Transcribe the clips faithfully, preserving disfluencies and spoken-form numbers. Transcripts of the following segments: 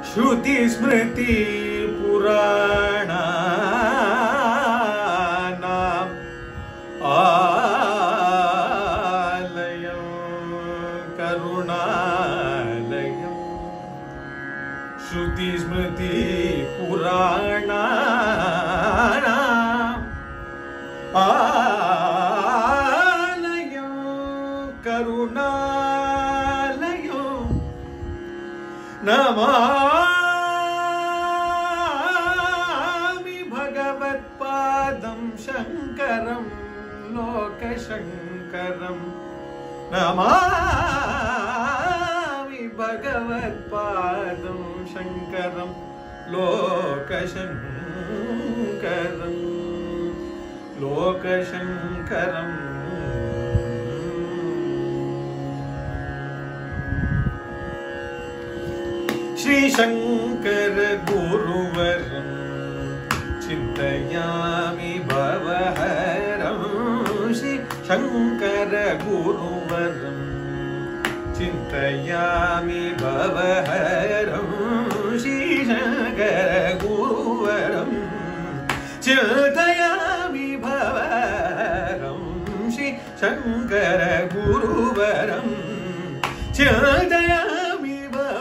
श्रुति स्मृति पुराणानाम् आलयं करुणालयं श्रुति स्मृति पुराणानाम् आलयं करुणालयं नमामि भगवत्पादं शङ्करं लोकशङ्करं नमामि भगवत्पादं शङ्करं लोकशङ्करं लोकशङ्करम् श्री शंकर गुरुवरं चिन्तयामि भवहरं श्री शंकर गुरुवरं चिन्तयामि भवहरं श्री शंकर गुरुवरं चिन्तयामि भवहरं श्री शंकर गुरुवरं चिन्तयामि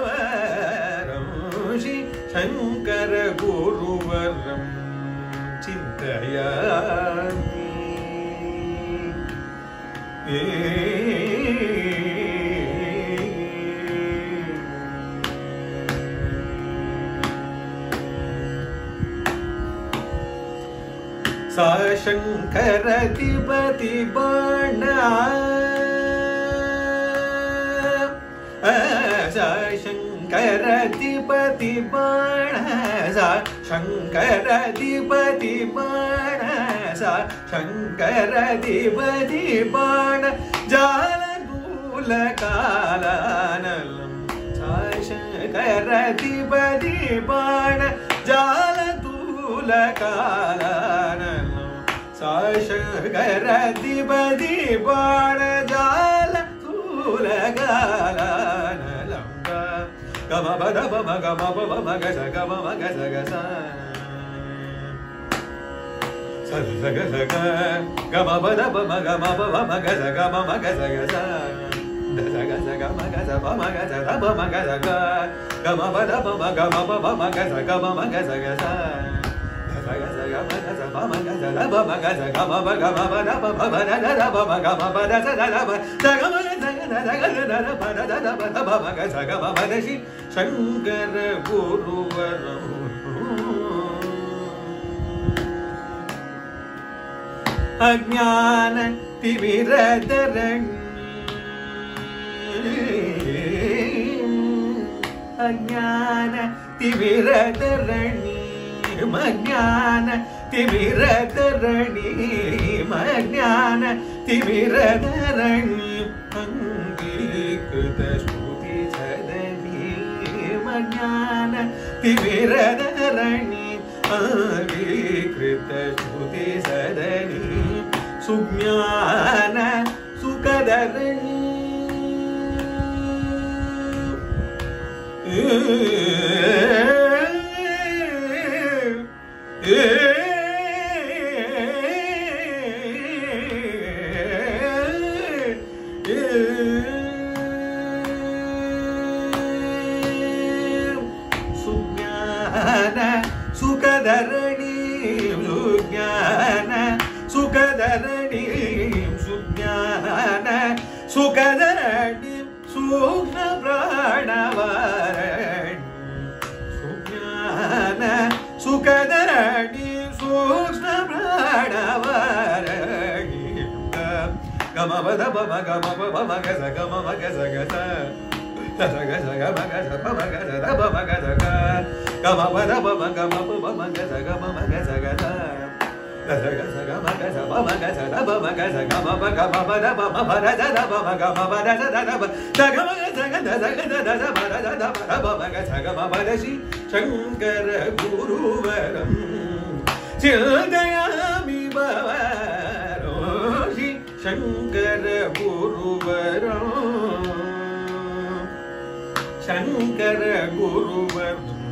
शंकर गुरुवरं चिन्तयामि सा शंकराधिपति बाण सा शंकराधिपति बाण सा शंकराधिपति बाण सा शंकराधिपति बाण जालदूल कालानलं सा शंकराधिपति बाण जालदूल कालानलं सा शंकराधिपति बाण जालदूल कालानलं Gama bada bama gama bama magaza gama magaza gaza. Saga saga saga. Gama bada bama gama bama magaza gama magaza gaza. Saga saga magaza bama magaza bama magaza gaza. Gama bada bama gama bama magaza gama magaza gaza. Saga saga magaza bama magaza bama magaza gama gama bada bama bada bama gama bada saga saga magaza Shankar गुरुवरं अज्ञान तिमिरधरणि अज्ञान तिमिरधरणि अज्ञान तिमिरधरणि अज्ञान तिमिरधरणि अंगीकृत ज्ञान तिमिरधरणि अंगीकृत श्रुति सदनि सुज्ञान सुखधरणि सुखधरणि सुज्ञान सुखधरणि सुज्ञान सुखधरणि सूक्ष्म प्राणवारणि सुज्ञान सुखधरणि सूक्ष्म प्राणवारणि गम बद बम गम बम गज गम गज गज Saga saga magaza magaza daba magaza ga gama bada bama gama bama magaza gama magaza ga saga saga magaza bama magaza daba magaza gama gama bada bama bada daba gama bada daba saga magaza ga saga daba bada daba daba magaza gama bada shi shankar guruvaram चिन्तयामि भवरोषि Shankar गुरुवरं Shankar गुरुवरं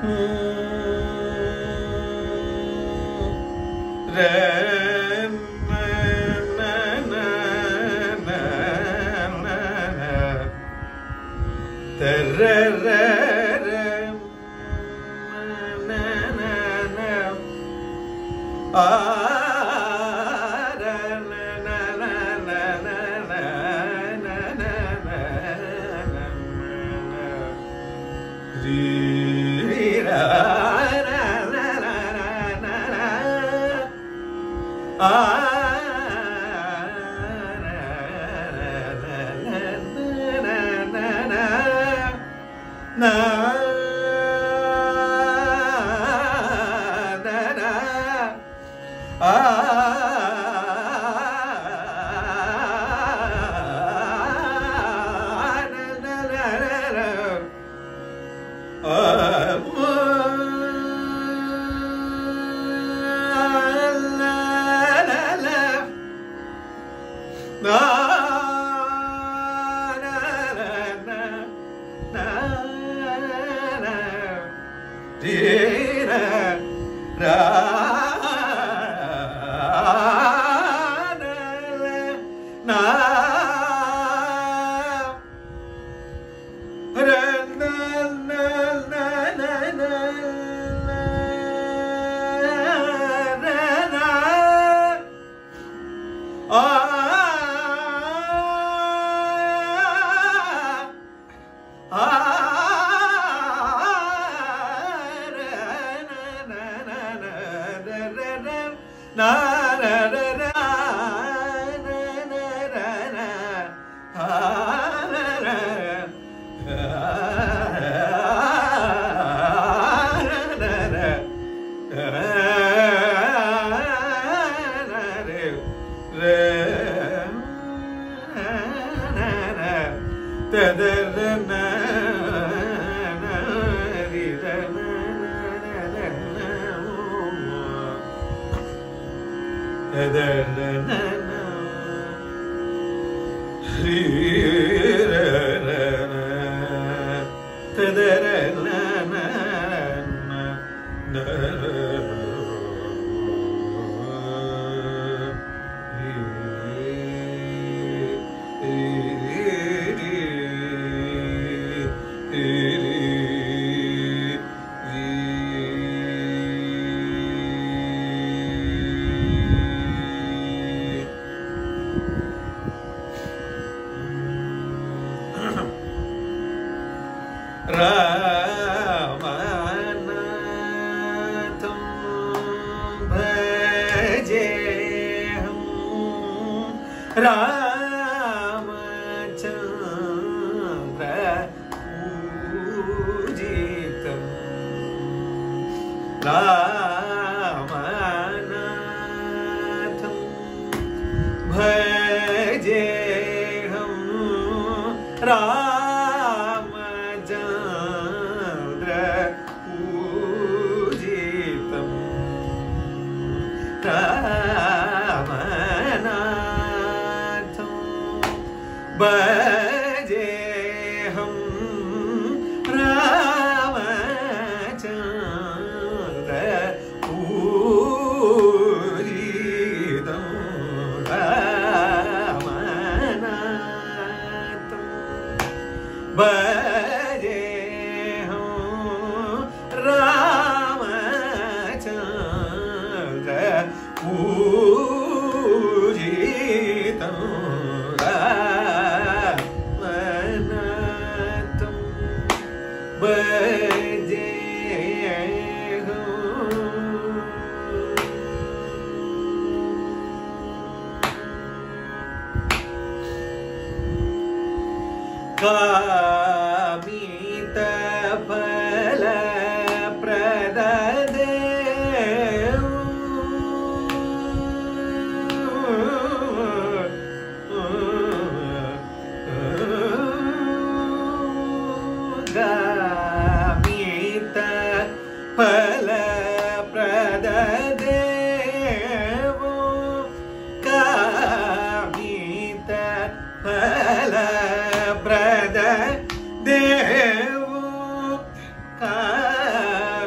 Devo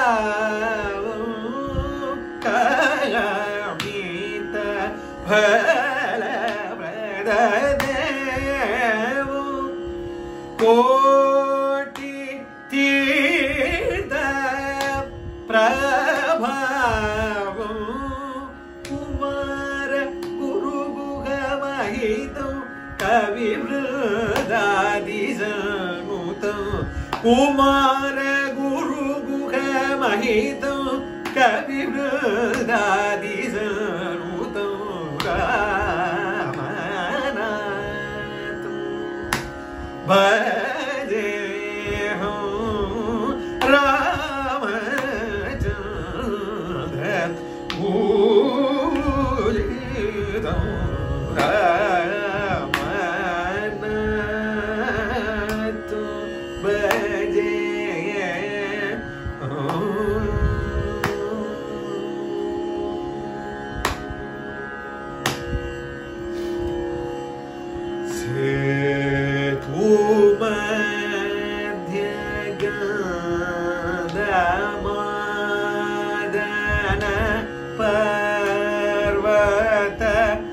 கமித பல பிரதேவு கோட்டி தீர்த்த பிரபாவம் குமார குருகுகமஹிதம் கவிவ்ருதாதிசனுதம் குமார குருகுகமஹிதம் கவிவ்ருதாதிசனுதம் ராமநாதம் பஜேஹம் ராமச்சந்திர பூஜிதம் ராமநாதம் பஜேஹம் पर्वत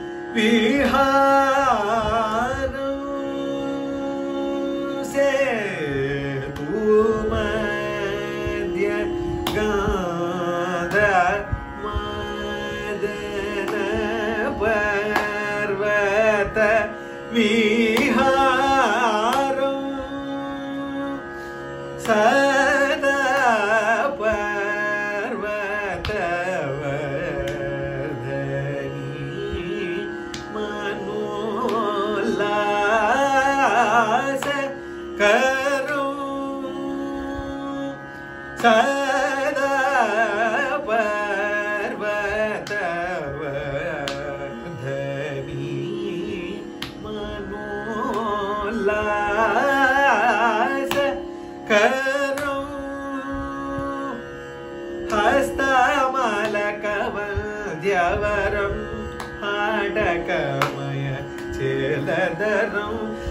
विहारं से तू मध्य गांध मदन पर्वत विहारं सदा पर्वत सदा पर्वत वर्धनी मनोल्लास करो हस्तमलकवन्द्यवरं हाडकमय चेलधरं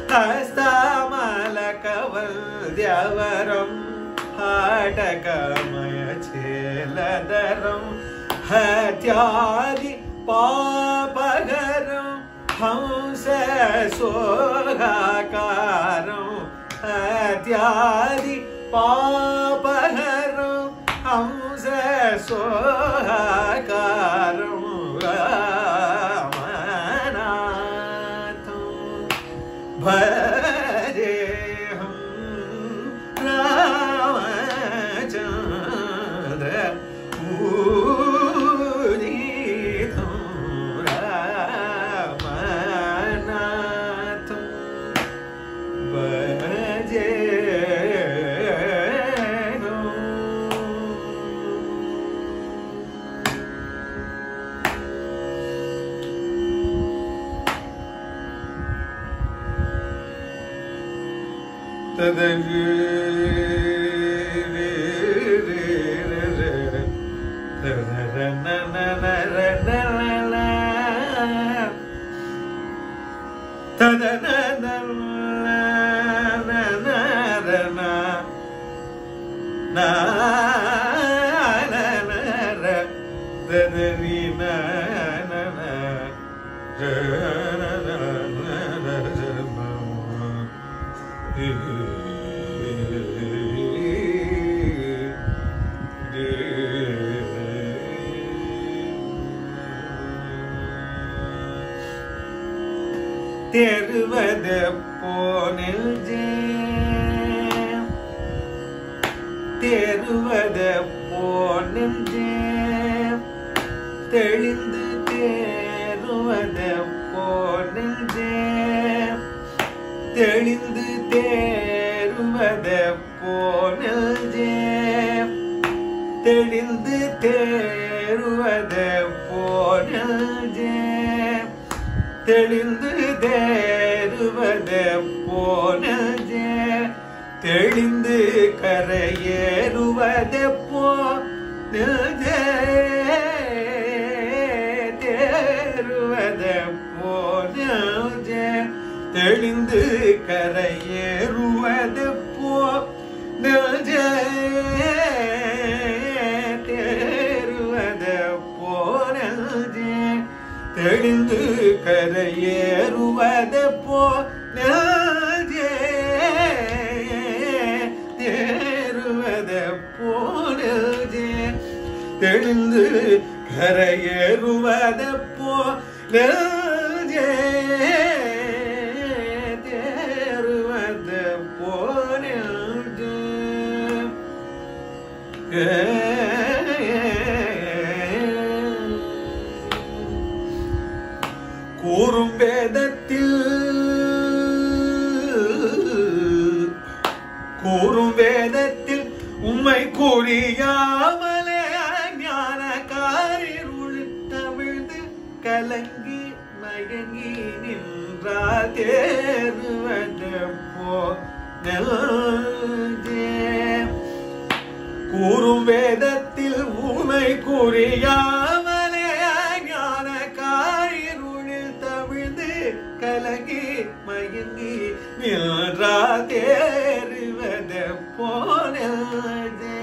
हस्तमलकवन्द्यवरं हाडकमय चेलधरं हत्यादि पापहरं हंस सोहाकारं हत्यादि पापहरं हंस सोहाकारं रामनाथं भजेऽहं रामचन्द्र पूजितं रामनाथं भजेऽहम् தெருவது போனில் தெருவது போனில் தெளிந்து தேருவது போனில் தெளிந்து தேருவது போனில் தெளிந்து தேருவது போனில் தெளிந்து தேருவது போனஜே தெளிந்து கரையேறுவது போனஜே தேருவது போனஜே தெளிந்து கரையேறுவது போனஜே தெளிந்து கரையேறுவது போ நெஞ்சே தேறுவது போ நெஞ்சே தெளிந்து கரையேறுவது போ நெஞ்சே தேறுவது போ நெஞ்சே கூறும் வேதத்தில் கூறும் வேதத்தில் உம்மை கூறியாமலே ஞான காரிருள் தவிழ்ந்து கலங்கி மயங்கி நின்றார் தேறுவது போ நெஞ்சே கூறும் வேதத்தில் உம்மை கூறியாமலே ஞான காரிருளில் தவிழ்ந்து கலங்கி மயங்கி நின்றா தேறுவது போனதே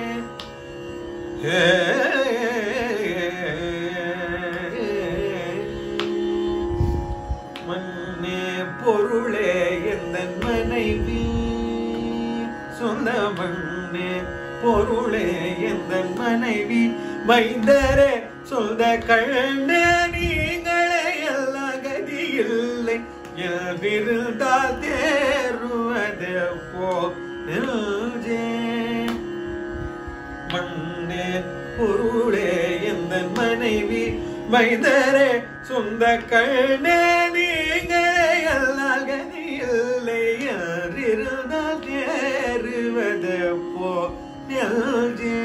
மண்ணே பொருளே எந்த மனைவி சொந்த மண்ணே பொருளே எந்த மனைவி மைந்தரே சொந்த கண்ணே நீங்களே எல்லா கதியில்லை எதிர்ந்தால் தேறுவது போ நெஞ்சே மண்ணே பொருளே எந்த மனைவி மைந்தரே சொந்த கண்ணே நீங்களே எல்லா கதியில்லை எதிர்ந்தால் தேறுவது போ நெஞ்சே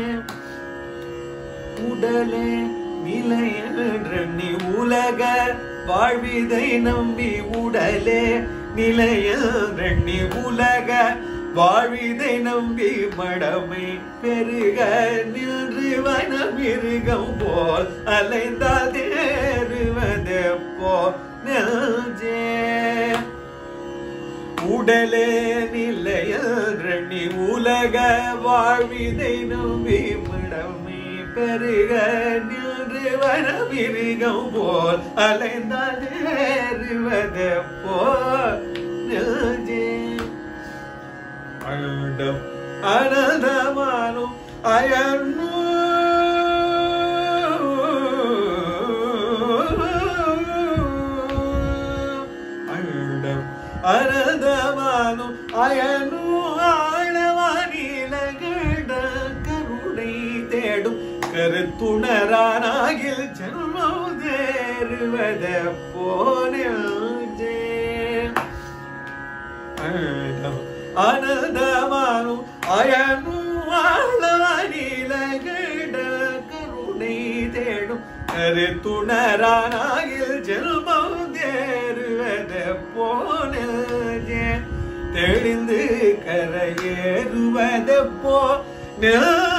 உடலே நிலையென்று நீ உலக வாழ்விதை நம்பி உடலே நிலையென்று நீ உலக வாழ்விதை நம்பி மடமை பெருக நின்று வனமிருகம் போல் அலைந்தால் தேறுவது போ நெஞ்சே உடலே நிலையென்று நீ உலக வாழ்விதை நம்பி மடமை பெருக நின்று வனமிருகம் போல் அலைந்தால் தேறுவது போ நெஞ்சே அண்டம் அனந்தமானும் அயனு அண்டம் அனந்தமானும் அயனு ஆழவானிலகட கருணை தேடும் கருத்துணரானாகில் ஜன்மம் தேறுவது போனே ஆனந்தமானும் அயனு ஆழ்வானிலகட கருணை தேடும் கருத்துணரானாகில் ஜன்மம் தேறுவது போனே தெளிந்து கரையேறுவது போ